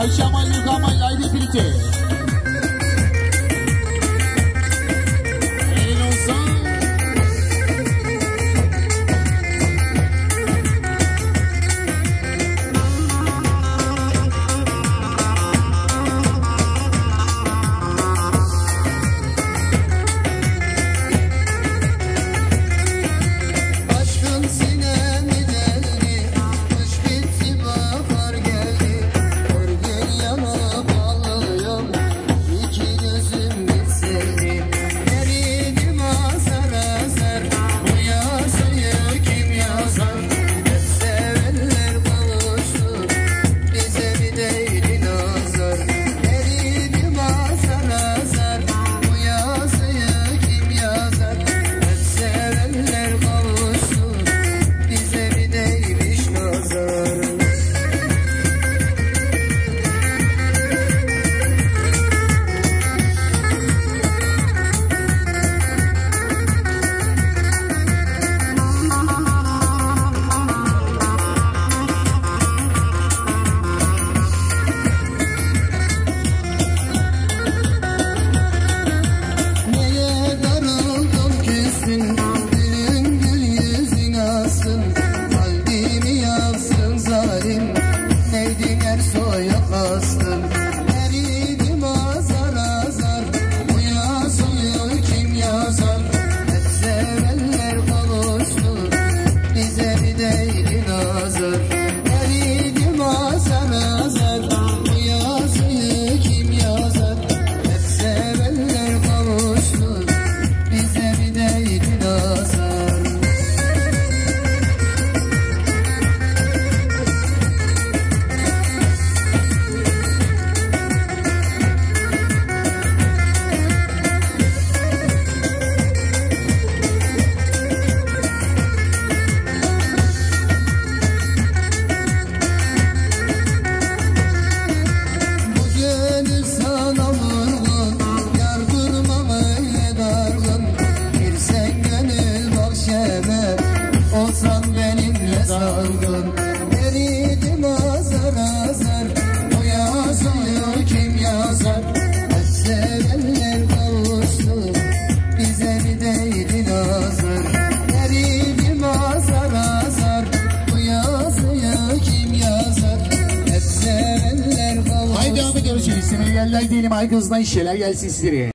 Ayşe Amal Yukamal Haydi Pirite. Elin olsun. Olsan benimle salgın, eridim azar azar. O yazıyor kim yazar? Hep sevenler kavuştu, bize bir değdi nazar. Eridim azar azar. O yazıyor kim yazar? Hep sevenler kavuştu. Haydi devam ediyoruz. İstemeye yerler diyelim. Ay kızdan şişeler gelsin sizlere.